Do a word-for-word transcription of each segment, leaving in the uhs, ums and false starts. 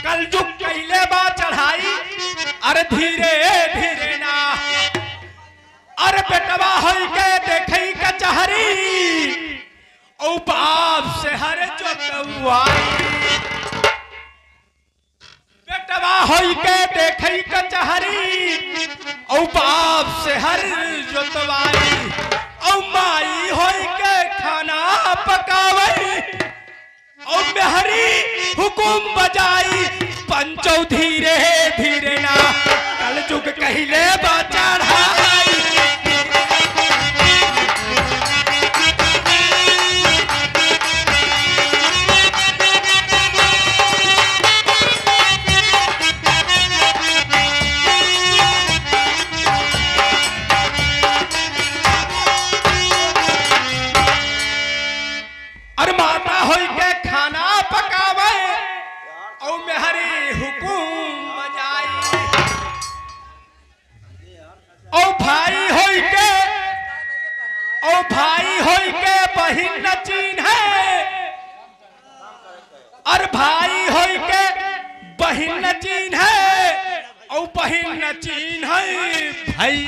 कल जुग कैले बा चढ़ाई अरे धीरे धीरे ना अरे बेटवा होई के देखई कचहरी ओ बाप से हर जोतवाई बेटवा होई के देखई कचहरी ओ बाप से हर जोतवाई ओ माई होई के खाना पकावई ओ मेहरी हुकुम बजाई पंचो धीरे धीरे ना कल जुग कहले बा चढ़ाई भाई होई के बहिन न चीन है और भाई होई के बहिन न चीन है और बहिन न चीन है भाई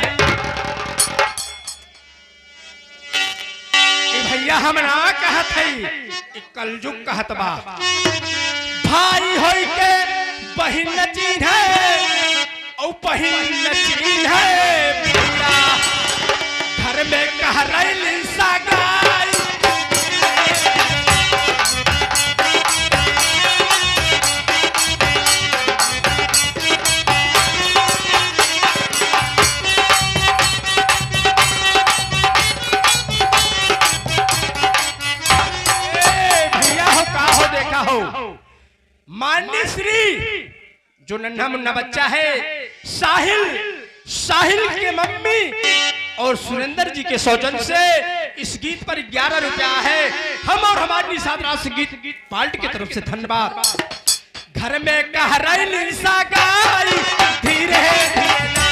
भैया हम ना कहत है कलयुग कहत बा भाई होई के बहिन न चीन है और बहिन न चीन है भैया घर में कह रही सगाई भैया हो का हो देखा हो मान्य श्री जो नन्हा मुन्ना बच्चा है साहिल साहिल के मम्मी और सुरेंद्र जी के सौजन्य से इस गीत पर ग्यारह रुपया है हम और हमारी निषाद राज संगीत पार्टी की तरफ से धन्यवाद। घर में कह रही निशा गाई धीरे धीरे